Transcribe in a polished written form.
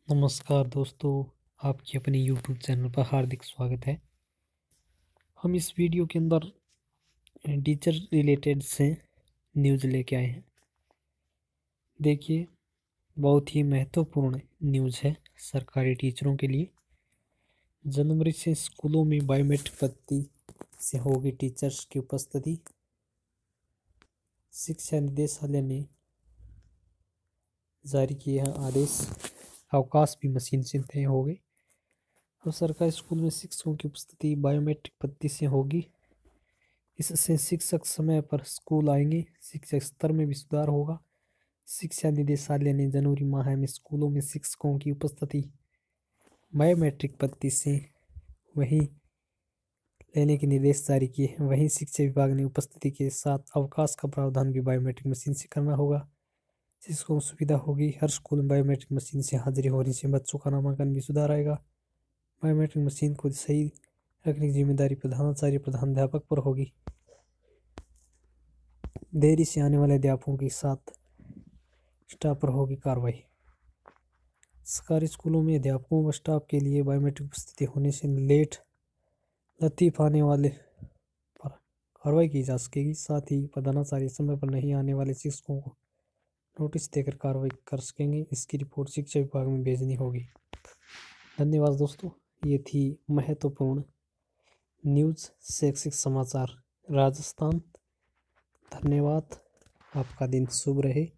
नमस्कार दोस्तों, आपकी अपने यूट्यूब चैनल पर हार्दिक स्वागत है। हम इस वीडियो के अंदर टीचर रिलेटेड से न्यूज़ लेके आए हैं। देखिए, बहुत ही महत्वपूर्ण न्यूज़ है सरकारी टीचरों के लिए। जनवरी से स्कूलों में बायोमेट्रिक पद्धति से होगी टीचर्स की उपस्थिति। शिक्षा निदेशालय ने जारी किए हैं आदेश। अवकाश भी मशीन से तय हो गए। अब सरकारी स्कूल में शिक्षकों की उपस्थिति बायोमेट्रिक पद्धति से होगी। इससे शिक्षक समय पर स्कूल आएंगे, शिक्षक स्तर में भी सुधार होगा। शिक्षा निदेशालय ने जनवरी माह में स्कूलों में शिक्षकों की उपस्थिति बायोमेट्रिक पद्धति से वहीं लेने के निर्देश जारी किए हैं। वहीं शिक्षा विभाग ने उपस्थिति के साथ अवकाश का प्रावधान भी बायोमेट्रिक मशीन से करना होगा। शिक्षकों को सुविधा होगी। हर स्कूल में बायोमेट्रिक मशीन से हाजिरी होने से बच्चों का नामांकन भी सुधार आएगा। बायोमेट्रिक मशीन को सही रखने की जिम्मेदारी प्रधानाचार्य प्रधानाध्यापक पर होगी। देरी से आने वाले अध्यापकों के साथ स्टाफ पर होगी कार्रवाई। सरकारी स्कूलों में अध्यापकों व स्टाफ के लिए बायोमेट्रिक उपस्थिति होने से लेट लतीफ आने वाले पर कार्रवाई की जा सकेगी। साथ ही प्रधानाचार्य समय पर नहीं आने वाले शिक्षकों को नोटिस देकर कार्रवाई कर सकेंगे। इसकी रिपोर्ट शिक्षा विभाग में भेजनी होगी। धन्यवाद दोस्तों, ये थी महत्वपूर्ण न्यूज़ शैक्षिक समाचार राजस्थान। धन्यवाद, आपका दिन शुभ रहे।